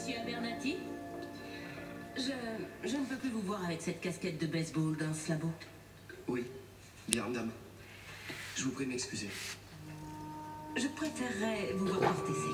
Monsieur Abernathy? Je ne peux plus vous voir avec cette casquette de baseball dans ce labo. Oui, bien, madame. Je vous prie de m'excuser. Je préférerais vous voir porter